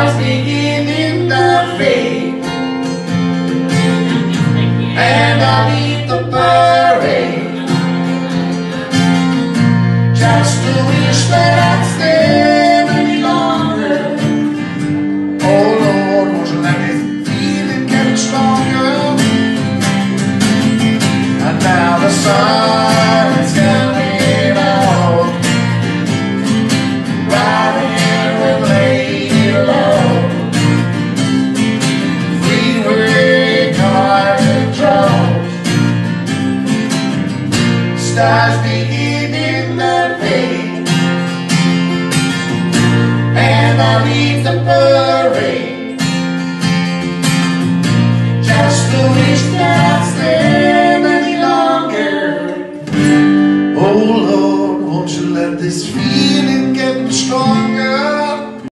stars beginning to fade, and I leave the parade just to wish that I'd stay any longer. Oh Lord, won't you let this feeling get stronger? And now the sun's coming out, riding with Lady Love, freeway car controls, stars beginning to fade, and I leave the parade just to wish that I'd stay any longer. Oh Lord, won't you let this feel